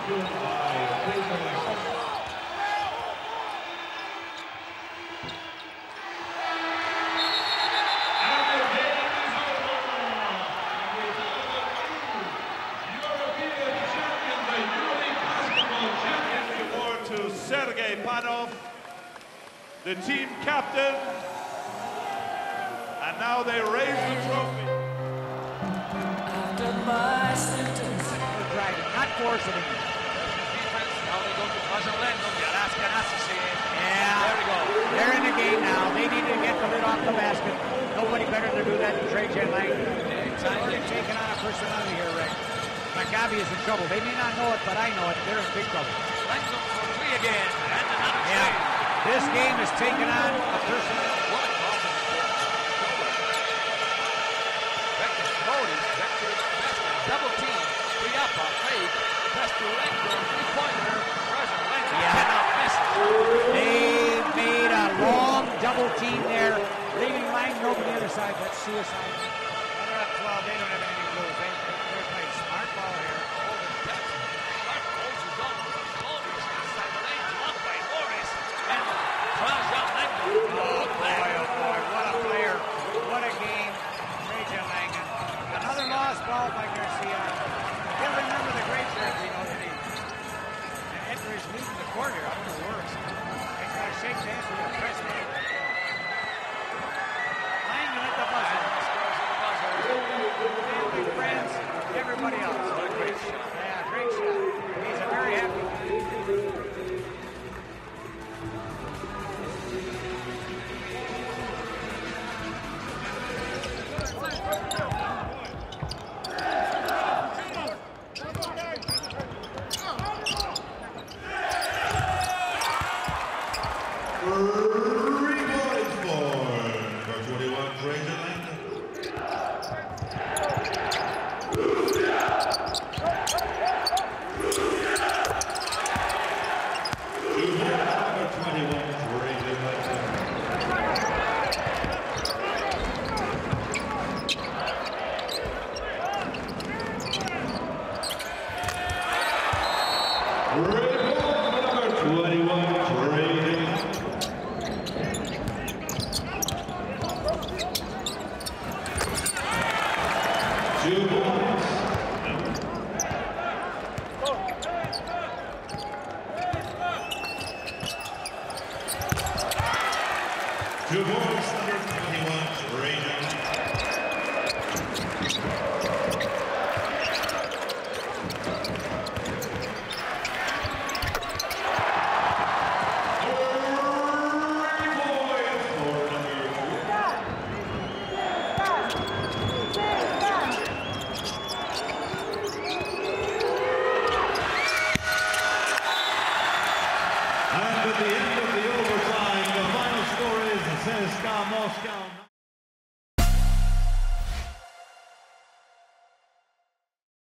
The team captain, and now they raise the trophy. After my sentence, driving, not forcing him. Defense, now they go to Trajan Langdon. Yeah, there we go. They're in the game now. They need to get the lid off the basket. Nobody better to do that than Trajan Langdon. They're taking on a personality here, Rick. Maccabi is in trouble. They may not know it, but I know it. They're in big trouble. Langdon for three again, and another three. This game is taking on a personality. What a confidence. Back to Brody, back to the basket. Double team, three up on fake. Pass to Langdon, three-pointer. Trajan Langdon cannot miss it. They made a long double team there, leaving Langdon over the other side. That's suicide. They're at 12. They don't have anything to lose. They're playing smart ball here. Smart holds his own. Morris inside the lane, blocked by Morris. And Trajan Langdon. Oh boy, what a player. What a game. Trajan Langdon. Another lost ball by Garcia. He'll remember the great jerk, you know, that he enter his meet in the court here. I don't know the words. He's got to shake hands with the president. Langdon at the buzzer. Family, friends, everybody else. What a great shot. Yeah, great shot. He's a very happy man.